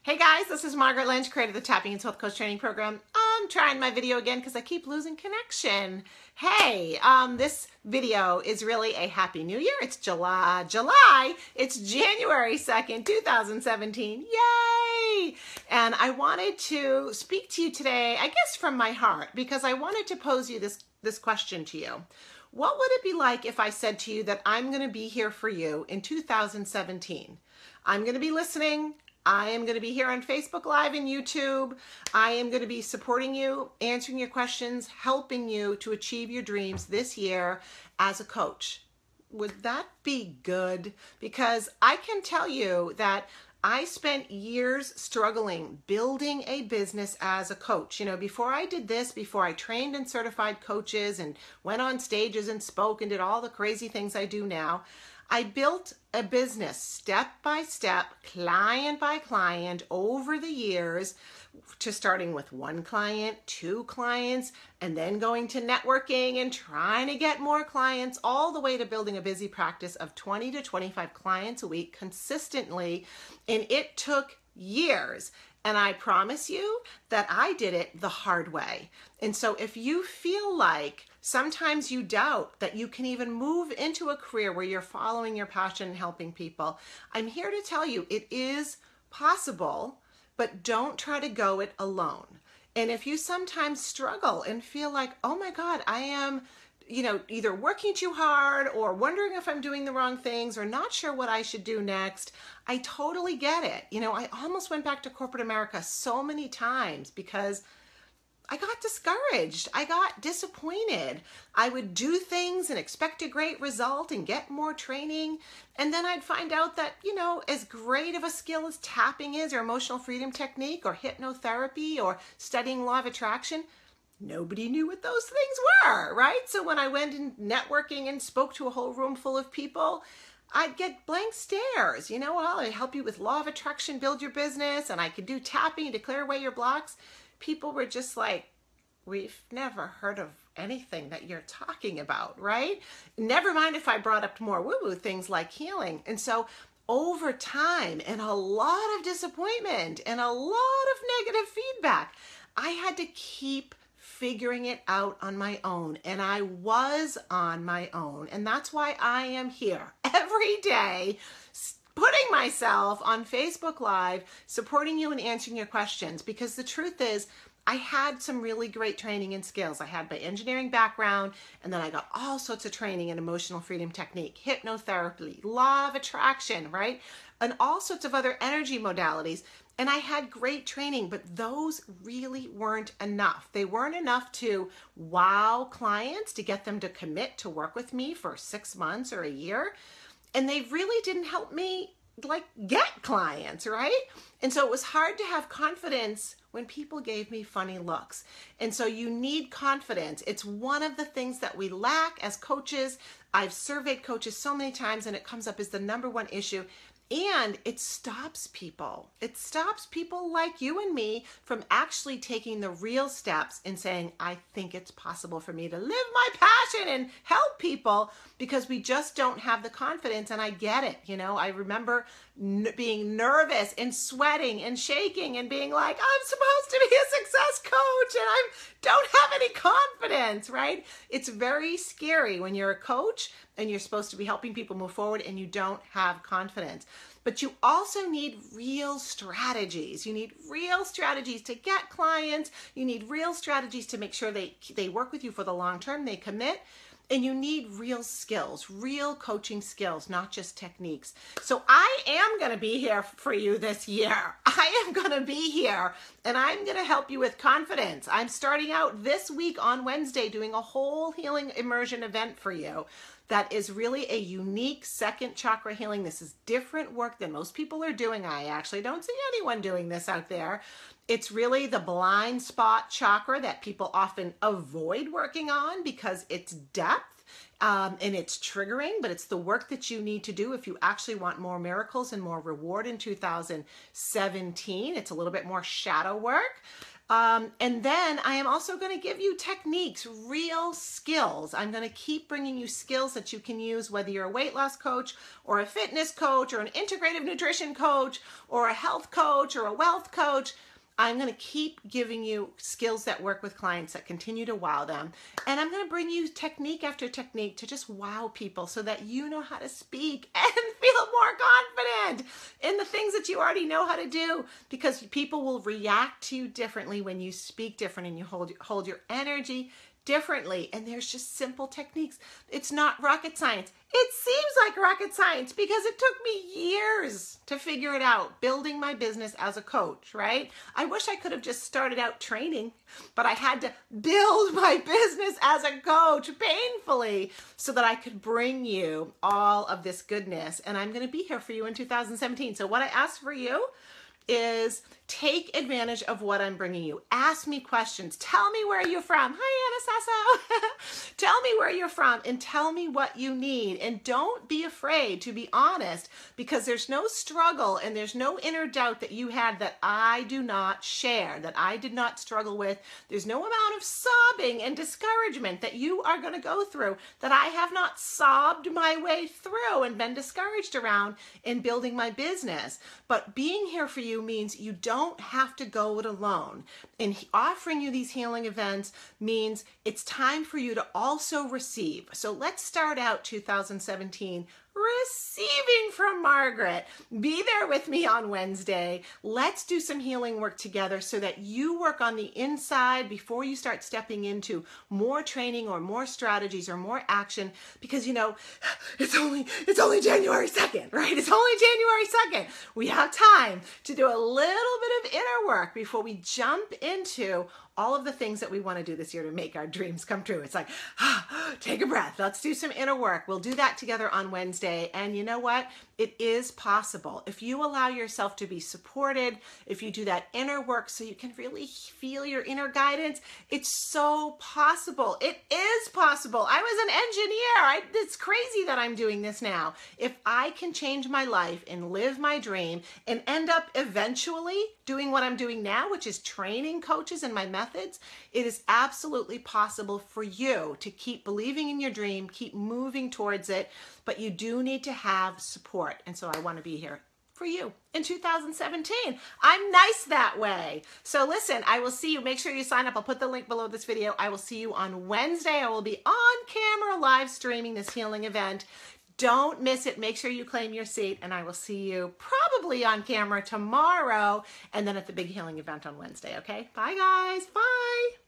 Hey guys, this is Margaret Lynch, creator of the Tapping into Health Coach Training Program. I'm trying my video again because I keep losing connection. Hey, this video is really a Happy New Year. It's July. It's January 2nd, 2017. Yay! And I wanted to speak to you today, I guess from my heart, because I wanted to pose you this question to you. What would it be like if I said to you that I'm going to be here for you in 2017? I'm going to be listening. I am going to be here on Facebook Live and YouTube. I am going to be supporting you, answering your questions, helping you to achieve your dreams this year as a coach. Would that be good? Because I can tell you that I spent years struggling building a business as a coach. You know, before I did this, before I trained and certified coaches and went on stages and spoke and did all the crazy things I do now, I built a business step by step, client by client over the years, to starting with one client, two clients, and then going to networking and trying to get more clients, all the way to building a busy practice of 20 to 25 clients a week consistently. And it took years. And I promise you that I did it the hard way. And so if you feel like sometimes you doubt that you can even move into a career where you're following your passion and helping people, I'm here to tell you it is possible, but don't try to go it alone. And if you sometimes struggle and feel like, oh my God, I am, either working too hard or wondering if I'm doing the wrong things or not sure what I should do next, I totally get it. I almost went back to corporate America so many times because I got discouraged. I got disappointed. I would do things and expect a great result and get more training. And then I'd find out that, as great of a skill as tapping is, or emotional freedom technique, or hypnotherapy, or studying law of attraction, nobody knew what those things were, right? So when I went in networking and spoke to a whole room full of people, I'd get blank stares. Well, I help you with law of attraction, build your business, and I could do tapping to clear away your blocks. People were just like, we've never heard of anything that you're talking about, right? Never mind if I brought up more woo-woo things like healing. And so over time and a lot of disappointment and a lot of negative feedback, I had to keep figuring it out on my own. And I was on my own. And that's why I am here every day, putting myself on Facebook Live, supporting you and answering your questions. Because the truth is, I had some really great training and skills. I had my engineering background, and then I got all sorts of training in emotional freedom technique, hypnotherapy, law of attraction, right? And all sorts of other energy modalities. And I had great training, but those really weren't enough. They weren't enough to wow clients, to get them to commit to work with me for 6 months or a year. And they really didn't help me get clients, right? And so it was hard to have confidence when people gave me funny looks. And so you need confidence. It's one of the things that we lack as coaches. I've surveyed coaches so many times and it comes up as the #1 issue. And it stops people. It stops people like you and me from actually taking the real steps and saying, I think it's possible for me to live my passion and help people, because we just don't have the confidence. And I get it. I remember being nervous and sweating and shaking and being like, I'm supposed to be a success coach and I don't have any confidence, right? It's very scary when you're a coach and you're supposed to be helping people move forward and you don't have confidence. But you also need real strategies. You need real strategies to get clients. You need real strategies to make sure they work with you for the long term, they commit. And you need real skills, real coaching skills, not just techniques. So I am going to be here for you this year. I am going to be here and I'm going to help you with confidence. I'm starting out this week on Wednesday doing a whole healing immersion event for you that is really a unique second chakra healing. This is different work than most people are doing. I actually don't see anyone doing this out there. It's really the blind spot chakra that people often avoid working on because it's depth and it's triggering, but it's the work that you need to do if you actually want more miracles and more reward in 2017. It's a little bit more shadow work. And then I am also going to give you techniques, real skills. I'm going to keep bringing you skills that you can use, whether you're a weight loss coach or a fitness coach or an integrative nutrition coach or a health coach or a wealth coach. I'm going to keep giving you skills that work with clients that continue to wow them. And I'm going to bring you technique after technique to just wow people so that you know how to speak and feel more confident in the things that you already know how to do, because people will react to you differently when you speak different and you hold your energy differently. And there's just simple techniques. It's not rocket science. It seems like rocket science because it took me years to figure it out, building my business as a coach, right? I wish I could have just started out training, but I had to build my business as a coach painfully so that I could bring you all of this goodness. And I'm going to be here for you in 2017. So what I ask for you is take advantage of what I'm bringing you. Ask me questions. Tell me where you're from. Hi, Anna Sasso. Tell me where you're from and tell me what you need. And don't be afraid to be honest, because there's no struggle and there's no inner doubt that you had that I do not share, that I did not struggle with. There's no amount of sobbing and discouragement that you are going to go through that I have not sobbed my way through and been discouraged around in building my business. But being here for you means you don't have to go it alone. And offering you these healing events means it's time for you to also receive. So let's start out 2017 receiving from Margaret. Be there with me on Wednesday. Let's do some healing work together so that you work on the inside before you start stepping into more training or more strategies or more action, because you know, it's only January 2nd, right? It's only January 2nd. We have time to do a little bit of inner work before we jump into all of the things that we want to do this year to make our dreams come true. It's like, take a breath. Let's do some inner work. We'll do that together on Wednesday. And you know what? It is possible. If you allow yourself to be supported, if you do that inner work so you can really feel your inner guidance, it's so possible. It is possible. I was an engineer. It's crazy that I'm doing this now. If I can change my life and live my dream and end up eventually doing what I'm doing now, which is training coaches and my methods, it is absolutely possible for you to keep believing in your dream, keep moving towards it, but you do need to have support. And so I want to be here for you in 2017. I'm nice that way. So listen, I will see you. Make sure you sign up. I'll put the link below this video. I will see you on Wednesday. I will be on camera live streaming this healing event. Don't miss it. Make sure you claim your seat, and I will see you probably on camera tomorrow and then at the big healing event on Wednesday, okay? Bye, guys. Bye.